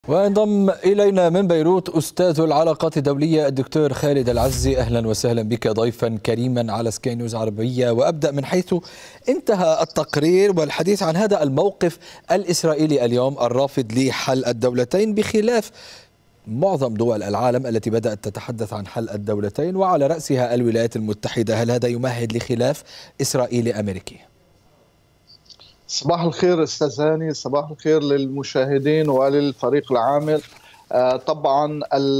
وانضم إلينا من بيروت أستاذ العلاقات الدولية الدكتور خالد العزي. أهلا وسهلا بك ضيفا كريما على سكاي نيوز عربية. وأبدأ من حيث انتهى التقرير والحديث عن هذا الموقف الإسرائيلي اليوم الرافض لحل الدولتين، بخلاف معظم دول العالم التي بدأت تتحدث عن حل الدولتين وعلى رأسها الولايات المتحدة. هل هذا يمهد لخلاف إسرائيلي أمريكي؟ صباح الخير أستاذ هاني، صباح الخير للمشاهدين وللفريق العامل. طبعا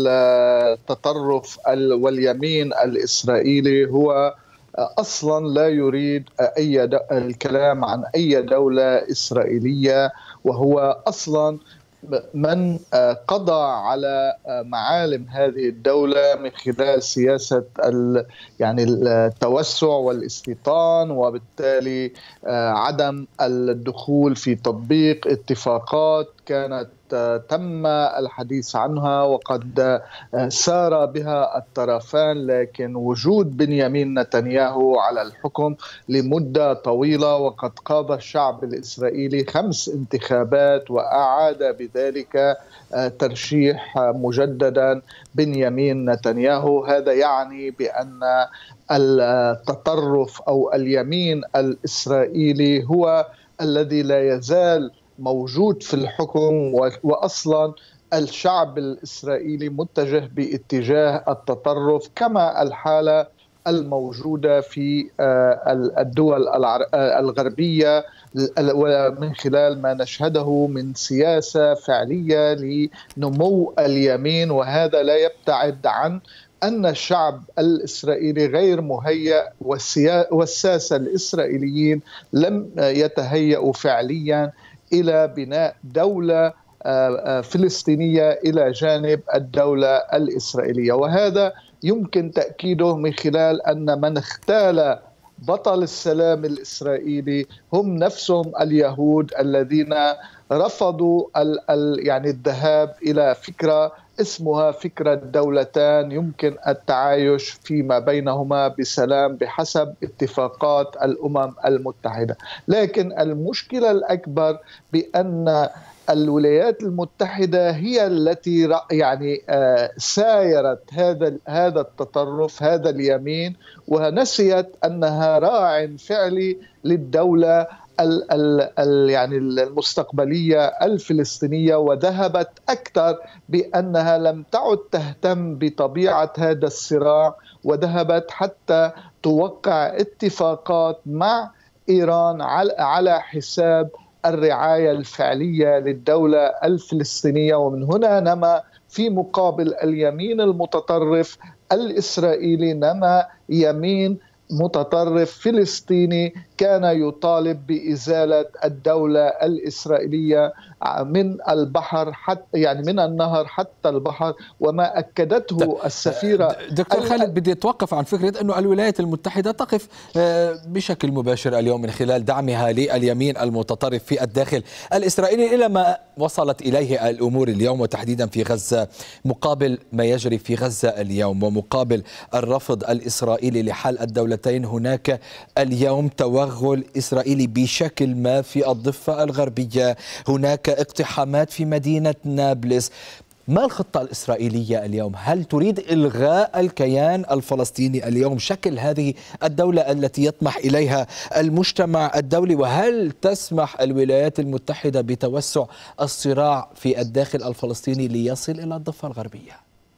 التطرف واليمين الإسرائيلي هو أصلا لا يريد الكلام عن أي دولة إسرائيلية، وهو أصلا من قضى على معالم هذه الدولة من خلال سياسة التوسع والاستيطان، وبالتالي عدم الدخول في تطبيق اتفاقات كانت تم الحديث عنها وقد سار بها الطرفان، لكن وجود بنيامين نتنياهو على الحكم لمدة طويلة، وقد قاد الشعب الإسرائيلي 5 انتخابات وأعاد بذلك ترشيح مجددا بنيامين نتنياهو. هذا يعني بأن التطرف أو اليمين الإسرائيلي هو الذي لا يزال موجود في الحكم، وأصلا الشعب الإسرائيلي متجه باتجاه التطرف، كما الحالة الموجودة في الدول الغربية، ومن خلال ما نشهده من سياسة فعلية لنمو اليمين. وهذا لا يبتعد عن أن الشعب الإسرائيلي غير مهيأ، والساسة الإسرائيليين لم يتهيأوا فعليا إلى بناء دولة فلسطينية إلى جانب الدولة الإسرائيلية. وهذا يمكن تأكيده من خلال أن من اغتال بطل السلام الإسرائيلي هم نفسهم اليهود الذين رفضوا الذهاب إلى فكرة اسمها فكرة دولتان يمكن التعايش فيما بينهما بسلام بحسب اتفاقات الأمم المتحدة. لكن المشكلة الأكبر بأن الولايات المتحدة هي التي سايرت هذا التطرف، هذا اليمين، ونسيت أنها راع فعلي للدولة المستقبلية الفلسطينية، وذهبت أكثر بأنها لم تعد تهتم بطبيعة هذا الصراع، وذهبت حتى توقع اتفاقات مع إيران على حساب الرعاية الفعلية للدولة الفلسطينية. ومن هنا نما في مقابل اليمين المتطرف الإسرائيلي نما يمين متطرف فلسطيني كان يطالب بإزالة الدولة الإسرائيلية من البحر حتى من النهر حتى البحر. وما أكدته السفيرة دكتور خالد، بدي أتوقف عن فكرة أنه الولايات المتحدة تقف بشكل مباشر اليوم من خلال دعمها لليمين المتطرف في الداخل الإسرائيلي إلى ما وصلت إليه الأمور اليوم، وتحديدا في غزة، مقابل ما يجري في غزة اليوم ومقابل الرفض الإسرائيلي لحل الدولتين. هناك اليوم توغل إسرائيلي بشكل ما في الضفة الغربية، هناك اقتحامات في مدينة نابلس. ما الخطة الإسرائيلية اليوم؟ هل تريد إلغاء الكيان الفلسطيني اليوم، شكل هذه الدولة التي يطمح إليها المجتمع الدولي؟ وهل تسمح الولايات المتحدة بتوسع الصراع في الداخل الفلسطيني ليصل إلى الضفة الغربية؟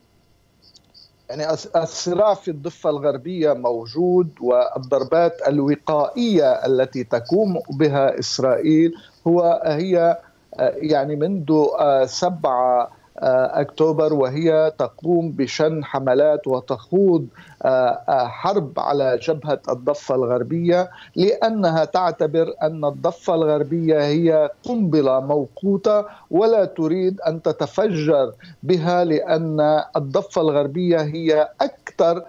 الصراع في الضفة الغربية موجود، والضربات الوقائية التي تقوم بها إسرائيل هي منذ 7 أكتوبر، وهي تقوم بشن حملات وتخوض حرب على جبهة الضفة الغربية، لأنها تعتبر أن الضفة الغربية هي قنبلة موقوتة ولا تريد أن تتفجر بها، لأن الضفة الغربية هي أكثر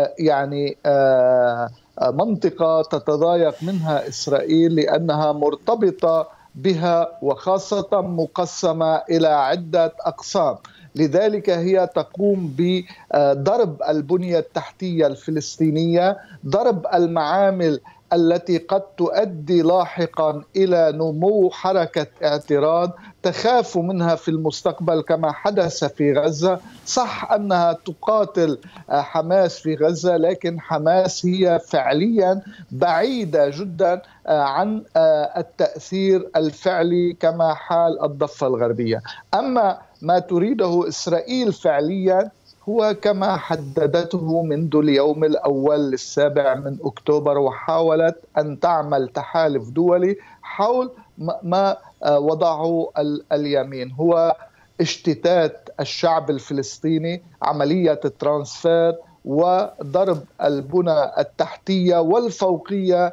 منطقة تتضايق منها إسرائيل، لأنها مرتبطة بها وخاصة مقسمة إلى عدة أقسام. لذلك هي تقوم بضرب البنية التحتية الفلسطينية، ضرب المعامل التي قد تؤدي لاحقا إلى نمو حركة اعتراض، تخاف منها في المستقبل كما حدث في غزة. صح أنها تقاتل حماس في غزة، لكن حماس هي فعليا بعيدة جدا عن التأثير الفعلي كما حال الضفة الغربية. أما ما تريده إسرائيل فعليا هو كما حددته منذ اليوم الأول للسابع من أكتوبر، وحاولت أن تعمل تحالف دولي حول ما وضعه اليمين، هو اشتتات الشعب الفلسطيني، عملية الترانسفير وضرب البنى التحتية والفوقية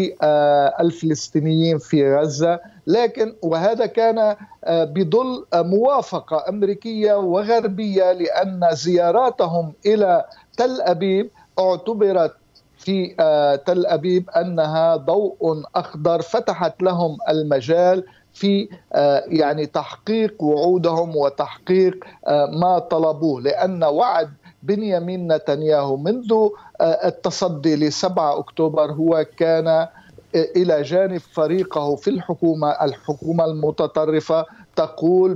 للفلسطينيين في غزة. لكن وهذا كان بظل موافقة أمريكية وغربية، لأن زياراتهم إلى تل أبيب اعتبرت في تل أبيب أنها ضوء أخضر فتحت لهم المجال في يعني تحقيق وعودهم وتحقيق ما طلبوه، لأن وعد بنيامين نتنياهو منذ التصدي لسبعة أكتوبر هو كان إلى جانب فريقه في الحكومة المتطرفة تقول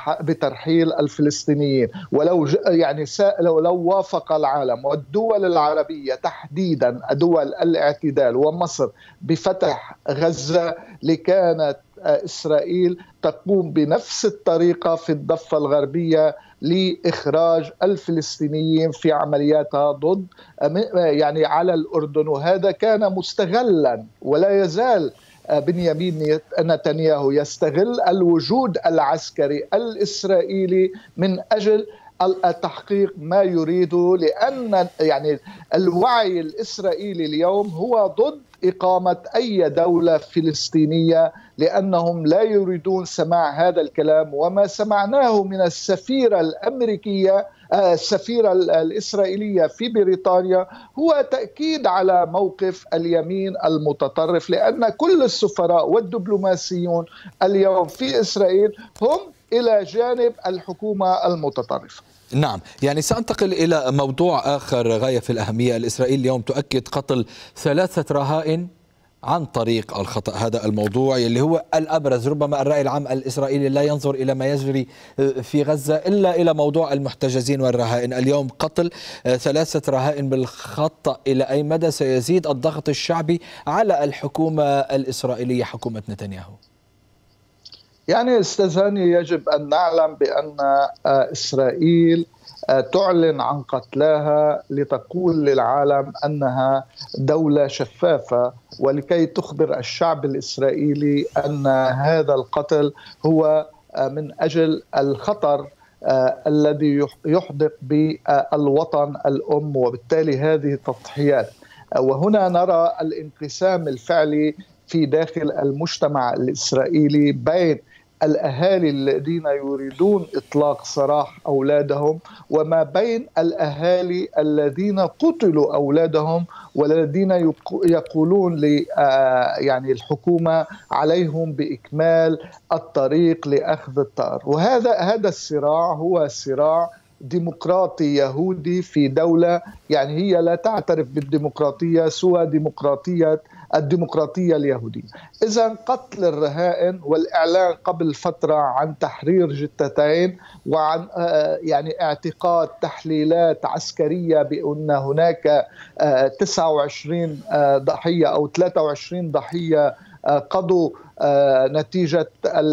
بترحيل الفلسطينيين. ولو يعني لو وافق العالم والدول العربية تحديدا دول الاعتدال ومصر بفتح غزة، لكانت إسرائيل تقوم بنفس الطريقة في الضفة الغربية لإخراج الفلسطينيين في عملياتها ضد يعني على الأردن. وهذا كان مستغلا، ولا يزال بنيامين نتنياهو يستغل الوجود العسكري الإسرائيلي من أجل التحقيق ما يريده، لأن يعني الوعي الإسرائيلي اليوم هو ضد إقامة أي دولة فلسطينية، لأنهم لا يريدون سماع هذا الكلام. وما سمعناه من السفيرة الأمريكية السفيرة الإسرائيلية في بريطانيا هو تأكيد على موقف اليمين المتطرف، لأن كل السفراء والدبلوماسيون اليوم في إسرائيل هم إلى جانب الحكومة المتطرفة. نعم، يعني سأنتقل إلى موضوع آخر غاية في الأهمية. الإسرائيل اليوم تؤكد قتل 3 رهائن عن طريق الخطأ. هذا الموضوع اللي هو الأبرز، ربما الرأي العام الإسرائيلي لا ينظر إلى ما يجري في غزة إلا إلى موضوع المحتجزين والرهائن. اليوم قتل 3 رهائن بالخطأ، إلى أي مدى سيزيد الضغط الشعبي على الحكومة الإسرائيلية، حكومة نتنياهو؟ يعني أستاذ هاني، يجب أن نعلم بأن إسرائيل تعلن عن قتلاها لتقول للعالم أنها دولة شفافة، ولكي تخبر الشعب الإسرائيلي أن هذا القتل هو من أجل الخطر الذي يحدق بالوطن الأم، وبالتالي هذه التضحيات. وهنا نرى الانقسام الفعلي في داخل المجتمع الإسرائيلي بين الأهالي الذين يريدون إطلاق سراح أولادهم، وما بين الأهالي الذين قتلوا أولادهم والذين يقولون يعني الحكومة عليهم بإكمال الطريق لأخذ الثأر. وهذا الصراع هو صراع ديمقراطي يهودي في دولة يعني هي لا تعترف بالديمقراطية سوى الديمقراطية اليهودية. إذا قتل الرهائن والإعلان قبل فترة عن تحرير جثتين وعن يعني اعتقاد تحليلات عسكرية بأن هناك 29 ضحية أو 23 ضحية قضوا نتيجة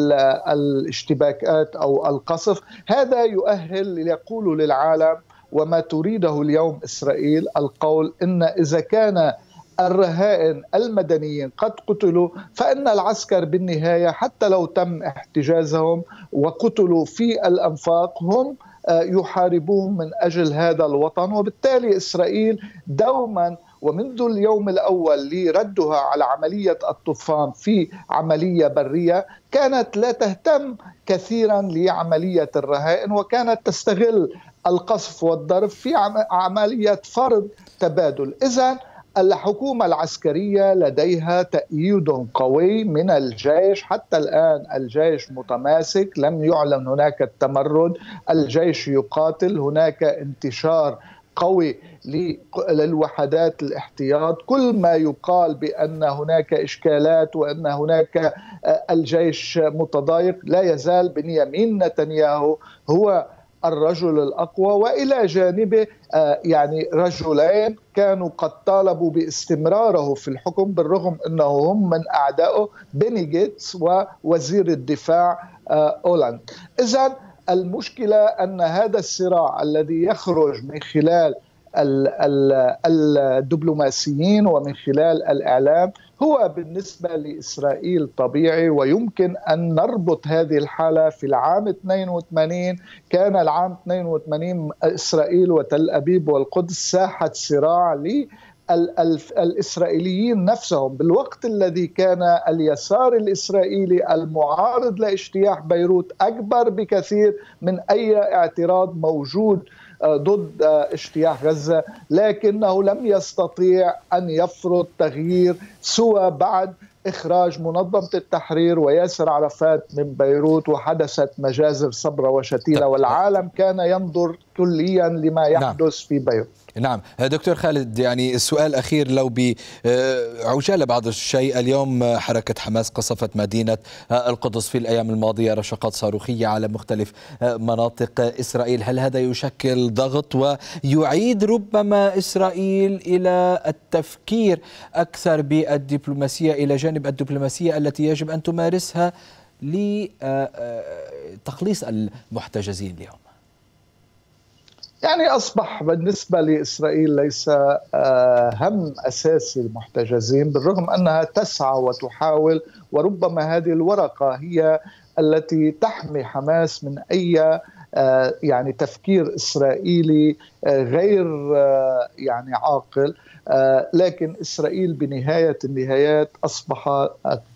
الاشتباكات أو القصف، هذا يؤهل ليقولوا للعالم وما تريده اليوم إسرائيل القول إن إذا كان الرهائن المدنيين قد قتلوا فإن العسكر بالنهاية حتى لو تم احتجازهم وقتلوا في الأنفاق هم يحاربون من أجل هذا الوطن. وبالتالي إسرائيل دوما ومنذ اليوم الأول لردها على عملية الطوفان في عملية برية كانت لا تهتم كثيرا لعملية الرهائن، وكانت تستغل القصف والضرب في عملية فرض تبادل. إذن الحكومة العسكرية لديها تأييد قوي من الجيش، حتى الآن الجيش متماسك، لم يعلن هناك التمرد، الجيش يقاتل، هناك انتشار قوي للوحدات الاحتياط. كل ما يقال بأن هناك إشكالات وأن هناك الجيش متضايق، لا يزال بنيامين نتنياهو هو الرجل الأقوى، وإلى جانبه يعني رجلين كانوا قد طالبوا باستمراره في الحكم بالرغم أنه هم من أعدائه، بيني جيتس ووزير الدفاع أولاند. إذن المشكلة أن هذا الصراع الذي يخرج من خلال الدبلوماسيين ومن خلال الإعلام هو بالنسبة لإسرائيل طبيعي، ويمكن أن نربط هذه الحالة في العام 82. كان العام 82 إسرائيل وتل أبيب والقدس ساحة صراع الإسرائيليين نفسهم، بالوقت الذي كان اليسار الإسرائيلي المعارض لاجتياح بيروت أكبر بكثير من أي اعتراض موجود ضد اجتياح غزة، لكنه لم يستطيع أن يفرض تغيير سوى بعد إخراج منظمة التحرير وياسر عرفات من بيروت، وحدثت مجازر صبرا وشتيلة، والعالم كان ينظر كليا لما يحدث في بيروت. نعم دكتور خالد، يعني السؤال أخير لو بعجالة بعض الشيء. اليوم حركة حماس قصفت مدينة القدس في الأيام الماضية رشقات صاروخية على مختلف مناطق إسرائيل. هل هذا يشكل ضغط ويعيد ربما إسرائيل إلى التفكير أكثر بالدبلوماسية إلى جانب الدبلوماسية التي يجب أن تمارسها لتخليص المحتجزين اليوم؟ يعني أصبح بالنسبة لإسرائيل ليس هم أساسي المحتجزين، بالرغم أنها تسعى وتحاول، وربما هذه الورقة هي التي تحمي حماس من أي يعني تفكير إسرائيلي غير يعني عاقل. لكن إسرائيل بنهاية النهايات أصبحت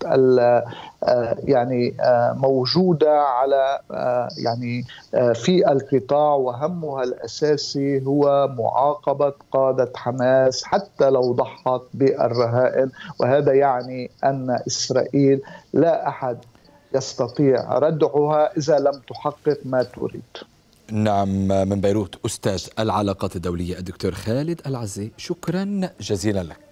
يعني موجودة على يعني في القطاع، وهمها الأساسي هو معاقبة قادة حماس حتى لو ضحت بالرهائن، وهذا يعني أن إسرائيل لا أحد يستطيع ردعها إذا لم تحقق ما تريد. نعم، من بيروت أستاذ العلاقات الدولية الدكتور خالد العزي، شكرا جزيلا لك.